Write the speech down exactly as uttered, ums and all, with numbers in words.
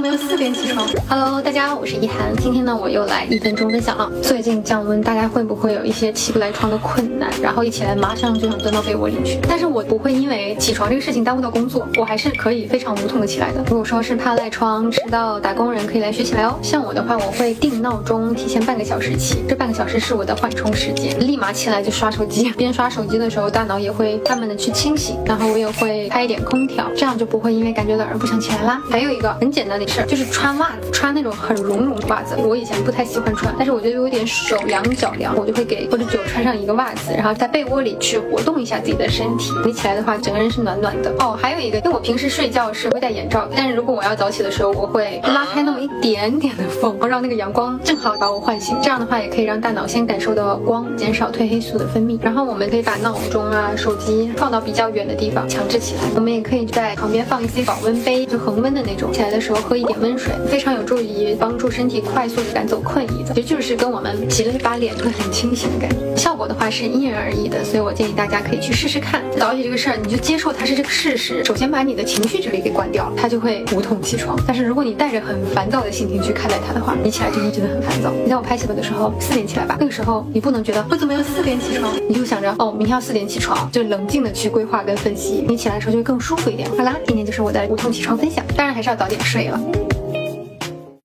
没有四点起床 ？Hello， 大家好，我是一涵。今天呢，我又来一分钟分享了。最近降温，大家会不会有一些起不来床的困难？然后一起来马上就想钻到被窝里去。但是我不会因为起床这个事情耽误到工作，我还是可以非常无痛的起来的。如果说是怕赖床迟到，打工人可以来学起来哦。像我的话，我会定闹钟，提前半个小时起，这半个小时是我的缓冲时间，立马起来就刷手机。边刷手机的时候，大脑也会慢慢的去清醒，然后我也会开一点空调，这样就不会因为感觉冷而不想起来啦。还有一个很简单的事，就是穿袜子，穿那种很绒绒的袜子。我以前不太喜欢穿，但是我觉得有点手凉脚凉，我就会给或者就穿上一个袜子，然后在被窝里去活动一下自己的身体。你起来的话，整个人是暖暖的。哦，还有一个，因为我平时睡觉是会戴眼罩的，但是如果我要早起的时候，我会拉开那么一点点的缝，让那个阳光正好把我唤醒。这样的话，也可以让大脑先感受到光，减少褪黑素的分泌。然后我们可以把闹钟啊、手机放到比较远的地方，强制起来。我们也可以在旁边放一些保温杯，就恒温的那种，起来的时候喝一点温水，非常有助于帮助身体快速的赶走困意的，也就是跟我们洗了一把脸会很清醒的感觉。效果的话是因人而异的，所以我建议大家可以去试试看。早起这个事儿，你就接受它是这个事实，首先把你的情绪这里给关掉，它就会无痛起床。但是如果你带着很烦躁的心情去看待它的话，你起来就会觉得很烦躁。你在我拍写本的时候四点起来吧，那个时候你不能觉得我怎么要四点起床，你就想着哦，明天要四点起床，就冷静的去规划跟分析，你起来的时候就会更舒服一点。好啦，今天就是我的无痛起床分享，当然还是要早点睡了。